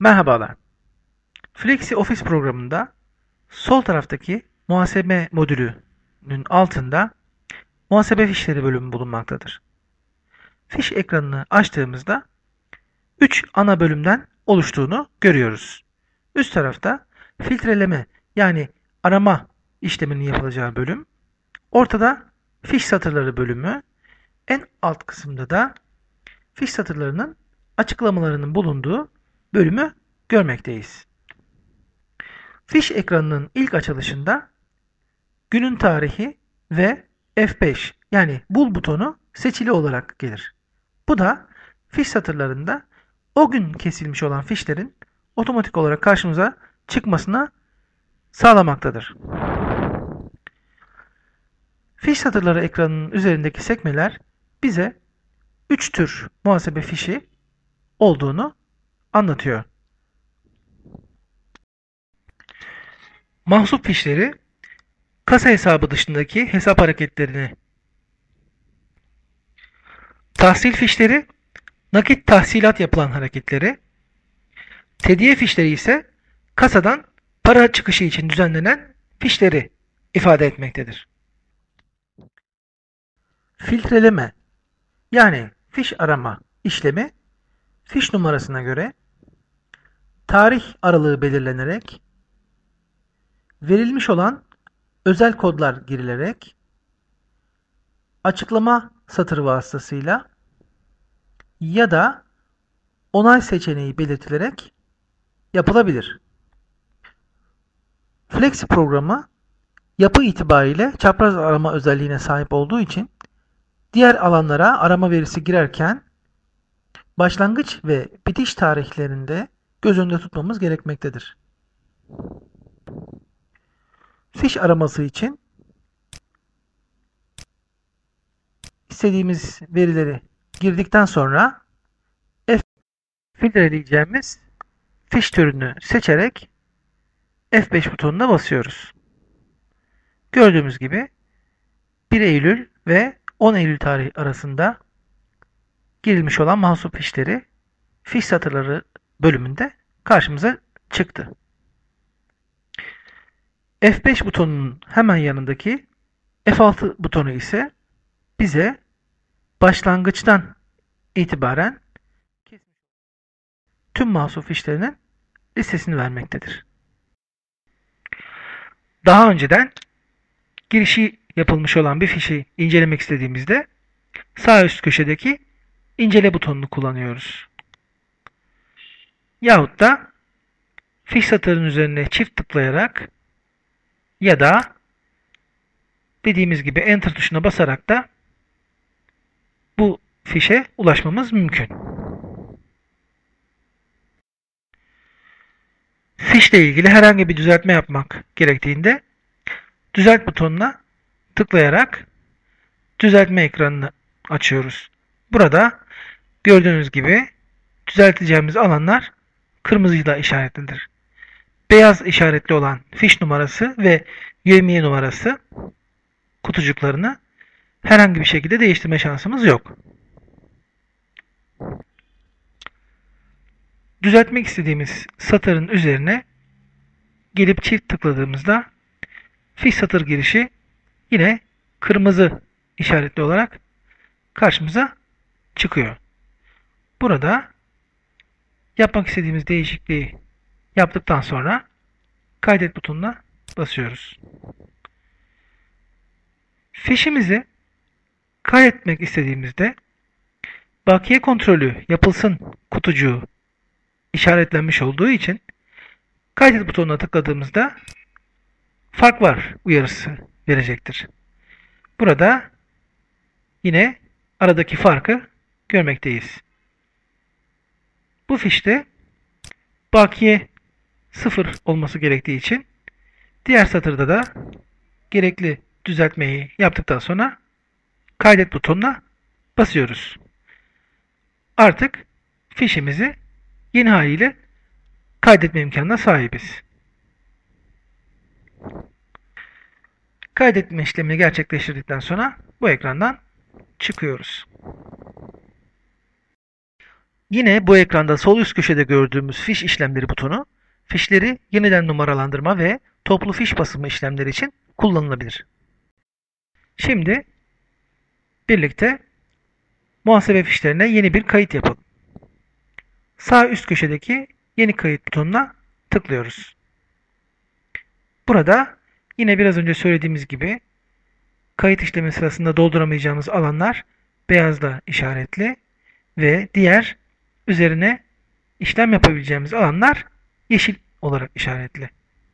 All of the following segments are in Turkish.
Merhabalar. Flexi Office programında sol taraftaki muhasebe modülünün altında muhasebe fişleri bölümü bulunmaktadır. Fiş ekranını açtığımızda 3 ana bölümden oluştuğunu görüyoruz. Üst tarafta filtreleme yani arama işleminin yapılacağı bölüm, ortada fiş satırları bölümü, en alt kısımda da fiş satırlarının açıklamalarının bulunduğu bölümü görmekteyiz. Fiş ekranının ilk açılışında günün tarihi ve F5 yani bul butonu seçili olarak gelir. Bu da fiş satırlarında o gün kesilmiş olan fişlerin otomatik olarak karşımıza çıkmasına sağlamaktadır. Fiş satırları ekranının üzerindeki sekmeler bize 3 tür muhasebe fişi olduğunu anlatıyor. Mahsup fişleri kasa hesabı dışındaki hesap hareketlerini, tahsil fişleri nakit tahsilat yapılan hareketleri, tediye fişleri ise kasadan para çıkışı için düzenlenen fişleri ifade etmektedir. Filtreleme yani fiş arama işlemi fiş numarasına göre tarih aralığı belirlenerek verilmiş olan özel kodlar girilerek açıklama satırı vasıtasıyla ya da onay seçeneği belirtilerek yapılabilir. Flexi programı yapı itibariyle çapraz arama özelliğine sahip olduğu için diğer alanlara arama verisi girerken başlangıç ve bitiş tarihlerinde göz önünde tutmamız gerekmektedir. Fiş araması için istediğimiz verileri girdikten sonra filtreleyeceğimiz fiş türünü seçerek F5 butonuna basıyoruz. Gördüğümüz gibi 1 Eylül ve 10 Eylül tarihi arasında girilmiş olan mahsup fişleri fiş satırları bölümünde karşımıza çıktı. F5 butonunun hemen yanındaki F6 butonu ise bize başlangıçtan itibaren tüm mahsup fişlerinin listesini vermektedir. Daha önceden girişi yapılmış olan bir fişi incelemek istediğimizde sağ üst köşedeki incele butonunu kullanıyoruz. Yahut da fiş satırının üzerine çift tıklayarak ya da dediğimiz gibi Enter tuşuna basarak da bu fişe ulaşmamız mümkün. Fişle ilgili herhangi bir düzeltme yapmak gerektiğinde düzelt butonuna tıklayarak düzeltme ekranını açıyoruz. Burada gördüğünüz gibi düzelteceğimiz alanlar kırmızıyla işaretlidir. Beyaz işaretli olan fiş numarası ve yevmiye numarası kutucuklarını herhangi bir şekilde değiştirme şansımız yok. Düzeltmek istediğimiz satırın üzerine gelip çift tıkladığımızda fiş satır girişi yine kırmızı işaretli olarak karşımıza çıkıyor. Burada yapmak istediğimiz değişikliği yaptıktan sonra kaydet butonuna basıyoruz. Fişimizi kaydetmek istediğimizde bakiye kontrolü yapılsın kutucuğu işaretlenmiş olduğu için kaydet butonuna tıkladığımızda fark var uyarısı verecektir. Burada yine aradaki farkı görmekteyiz. Bu fişte bakiye 0 olması gerektiği için diğer satırda da gerekli düzeltmeyi yaptıktan sonra kaydet butonuna basıyoruz. Artık fişimizi yeni haliyle kaydetme imkanına sahibiz. Kaydetme işlemini gerçekleştirdikten sonra bu ekrandan çıkıyoruz. Yine bu ekranda sol üst köşede gördüğümüz fiş işlemleri butonu, fişleri yeniden numaralandırma ve toplu fiş basımı işlemleri için kullanılabilir. Şimdi birlikte muhasebe fişlerine yeni bir kayıt yapalım. Sağ üst köşedeki yeni kayıt butonuna tıklıyoruz. Burada yine biraz önce söylediğimiz gibi kayıt işlemi sırasında dolduramayacağımız alanlar beyazla işaretli ve diğer üzerine işlem yapabileceğimiz alanlar yeşil olarak işaretli.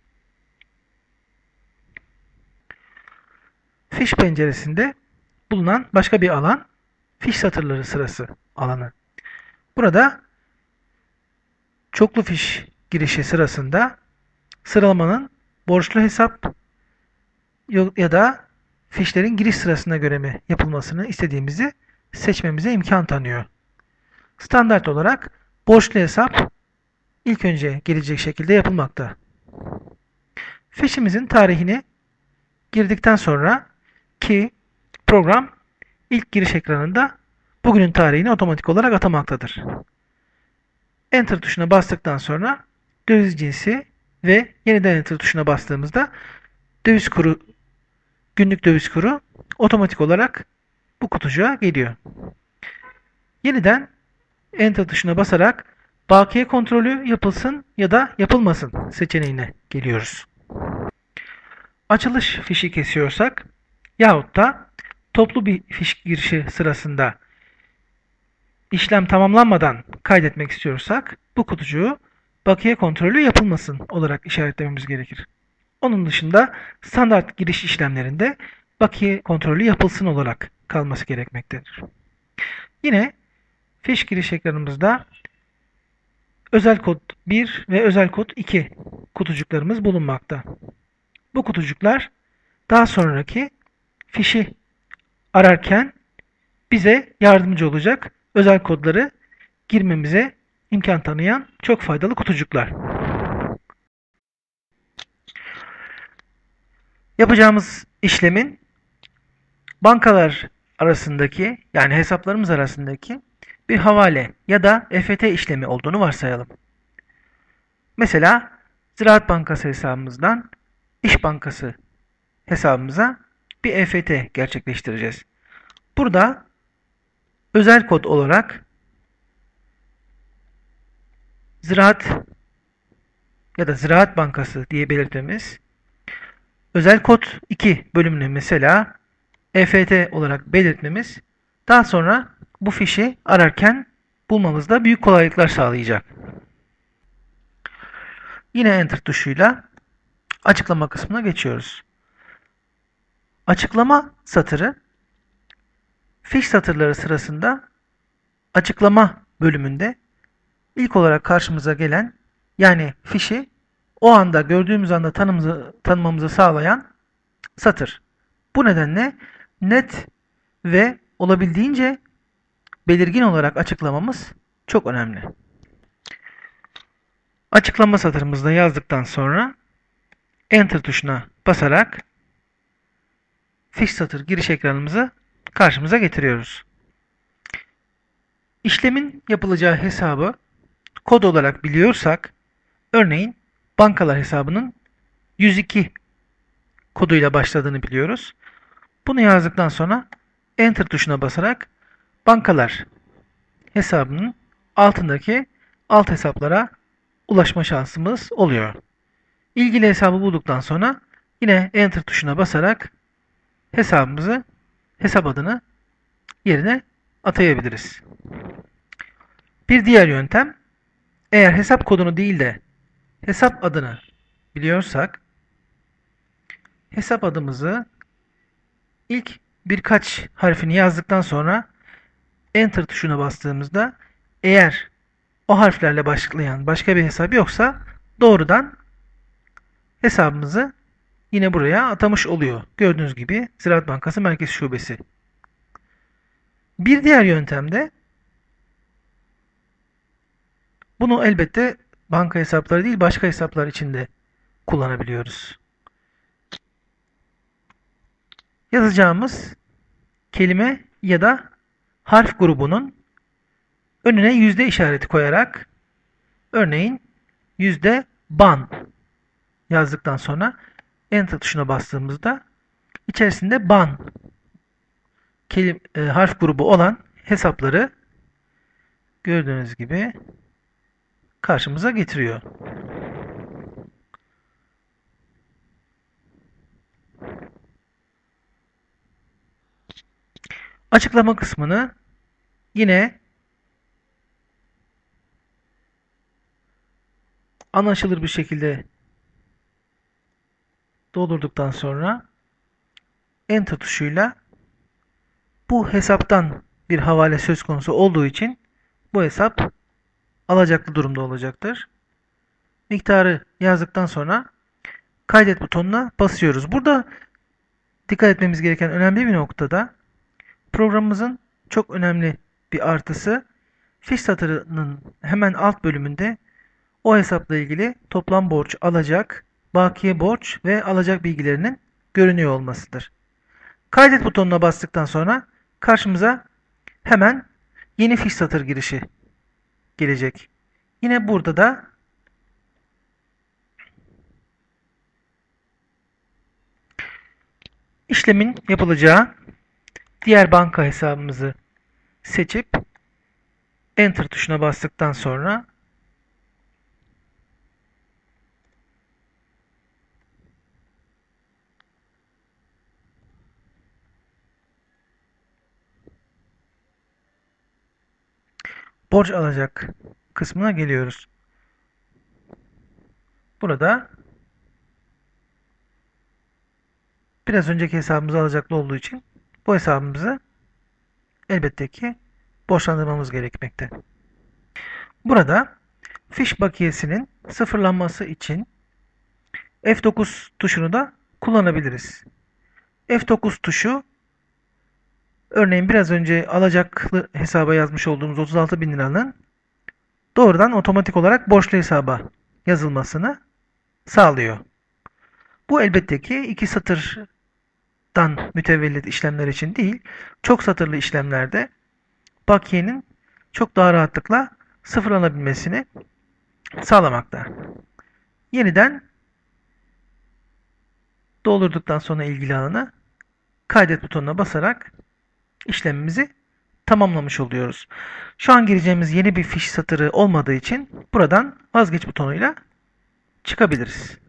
Fiş penceresinde bulunan başka bir alan fiş satırları sırası alanı. Burada çoklu fiş girişi sırasında sıralamanın borçlu hesap ya da fişlerin giriş sırasına göre mi yapılmasını istediğimizi seçmemize imkan tanıyor. Standart olarak borçlu hesap ilk önce gelecek şekilde yapılmakta. Fişimizin tarihini girdikten sonra ki program ilk giriş ekranında bugünün tarihini otomatik olarak atamaktadır. Enter tuşuna bastıktan sonra döviz cinsi ve yeniden Enter tuşuna bastığımızda döviz kuru, günlük döviz kuru otomatik olarak bu kutucuğa geliyor. Yeniden Enter tuşuna basarak bakiye kontrolü yapılsın ya da yapılmasın seçeneğine geliyoruz. Açılış fişi kesiyorsak yahut da toplu bir fiş girişi sırasında işlem tamamlanmadan kaydetmek istiyorsak bu kutucuğu bakiye kontrolü yapılmasın olarak işaretlememiz gerekir. Onun dışında standart giriş işlemlerinde bakiye kontrolü yapılsın olarak kalması gerekmektedir. Yine fiş giriş ekranımızda özel kod 1 ve özel kod 2 kutucuklarımız bulunmakta. Bu kutucuklar daha sonraki fişi ararken bize yardımcı olacak özel kodları girmemize imkan tanıyan çok faydalı kutucuklar. Yapacağımız işlemin bankalar arasındaki yani hesaplarımız arasındaki bir havale ya da EFT işlemi olduğunu varsayalım. Mesela Ziraat Bankası hesabımızdan İş Bankası hesabımıza bir EFT gerçekleştireceğiz. Burada özel kod olarak Ziraat ya da Ziraat Bankası diye belirtmemiz, özel kod 2 bölümünü mesela EFT olarak belirtmemiz daha sonra bu fişi ararken bulmamızda büyük kolaylıklar sağlayacak. Yine Enter tuşuyla açıklama kısmına geçiyoruz. Açıklama satırı fiş satırları sırasında açıklama bölümünde ilk olarak karşımıza gelen yani fişi o anda gördüğümüz anda tanımamızı sağlayan satır. Bu nedenle net ve olabildiğince belirgin olarak açıklamamız çok önemli. Açıklama satırımızda yazdıktan sonra Enter tuşuna basarak fiş satır giriş ekranımızı karşımıza getiriyoruz. İşlemin yapılacağı hesabı kod olarak biliyorsak, örneğin bankalar hesabının 102 koduyla başladığını biliyoruz. Bunu yazdıktan sonra Enter tuşuna basarak bankalar hesabının altındaki alt hesaplara ulaşma şansımız oluyor. İlgili hesabı bulduktan sonra yine Enter tuşuna basarak hesap adını yerine atayabiliriz. Bir diğer yöntem, eğer hesap kodunu değil de hesap adını biliyorsak, hesap adımızı ilk birkaç harfini yazdıktan sonra Enter tuşuna bastığımızda eğer o harflerle başlayan başka bir hesap yoksa doğrudan hesabımızı yine buraya atamış oluyor. Gördüğünüz gibi Ziraat Bankası Merkez Şubesi. Bir diğer yöntemde bunu elbette banka hesapları değil başka hesaplar için de kullanabiliyoruz. Yazacağımız kelime ya da harf grubunun önüne yüzde işareti koyarak, örneğin yüzde ban yazdıktan sonra Enter tuşuna bastığımızda içerisinde ban harf grubu olan hesapları gördüğünüz gibi karşımıza getiriyor. Açıklama kısmını yine anlaşılır bir şekilde doldurduktan sonra Enter tuşuyla bu hesaptan bir havale söz konusu olduğu için bu hesap alacaklı durumda olacaktır. Miktarı yazdıktan sonra kaydet butonuna basıyoruz. Burada dikkat etmemiz gereken önemli bir noktada programımızın çok önemli bir artısı, fiş satırının hemen alt bölümünde o hesapla ilgili toplam borç, alacak, bakiye borç ve alacak bilgilerinin görünüyor olmasıdır. Kaydet butonuna bastıktan sonra karşımıza hemen yeni fiş satır girişi gelecek. Yine burada da işlemin yapılacağı diğer banka hesabımızı seçip Enter tuşuna bastıktan sonra borç alacak kısmına geliyoruz. Burada biraz önceki hesabımız alacaklı olduğu için bu hesabımızı elbette ki borçlandırmamız gerekmekte. Burada fiş bakiyesinin sıfırlanması için F9 tuşunu da kullanabiliriz. F9 tuşu örneğin biraz önce alacaklı hesaba yazmış olduğumuz 36.000 liranın doğrudan otomatik olarak borçlu hesaba yazılmasını sağlıyor. Bu elbette ki iki satırdan mütevellit işlemler için değil, çok satırlı işlemlerde bakiyenin çok daha rahatlıkla sıfırlanabilmesini sağlamakta. Yeniden doldurduktan sonra ilgili alanı kaydet butonuna basarak işlemimizi tamamlamış oluyoruz. Şu an gireceğimiz yeni bir fiş satırı olmadığı için buradan vazgeç butonuyla çıkabiliriz.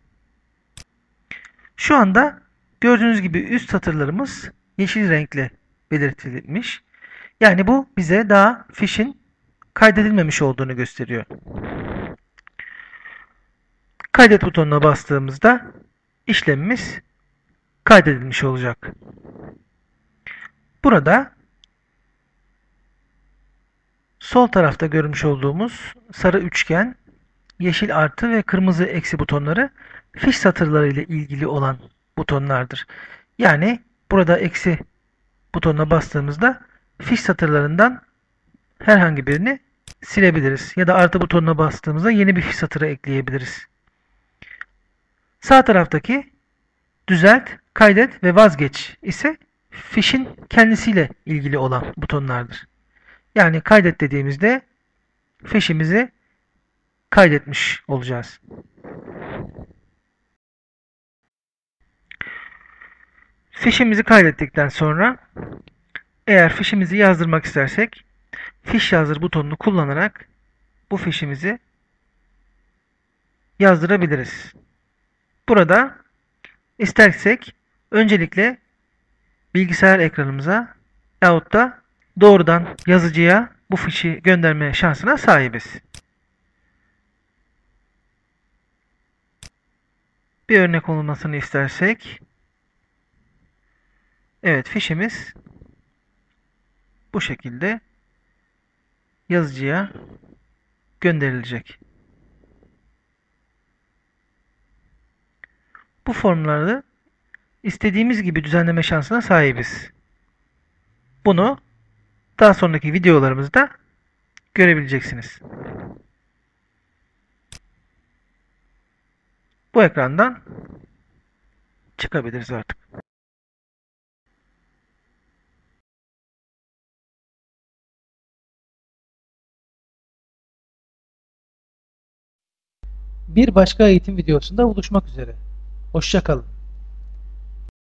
Şu anda gördüğünüz gibi üst satırlarımız yeşil renkle belirtilmiş. Yani bu bize daha fişin kaydedilmemiş olduğunu gösteriyor. Kaydet butonuna bastığımızda işlemimiz kaydedilmiş olacak. Burada sol tarafta görmüş olduğumuz sarı üçgen, yeşil artı ve kırmızı eksi butonları fiş satırları ile ilgili olan butonlardır. Yani burada eksi butonuna bastığımızda fiş satırlarından herhangi birini silebiliriz. Ya da artı butonuna bastığımızda yeni bir fiş satırı ekleyebiliriz. Sağ taraftaki düzelt, kaydet ve vazgeç ise fişin kendisiyle ilgili olan butonlardır. Yani kaydet dediğimizde fişimizi kaydetmiş olacağız. Fişimizi kaydettikten sonra eğer fişimizi yazdırmak istersek fiş yazdır butonunu kullanarak bu fişimizi yazdırabiliriz. Burada istersek öncelikle bilgisayar ekranımıza yahut da doğrudan yazıcıya bu fişi gönderme şansına sahibiz. Bir örnek olmasını istersek, evet, fişimiz bu şekilde yazıcıya gönderilecek. Bu formları istediğimiz gibi düzenleme şansına sahibiz. Bunu daha sonraki videolarımızda görebileceksiniz. Bu ekrandan çıkabiliriz artık. Bir başka eğitim videosunda buluşmak üzere. Hoşça kalın.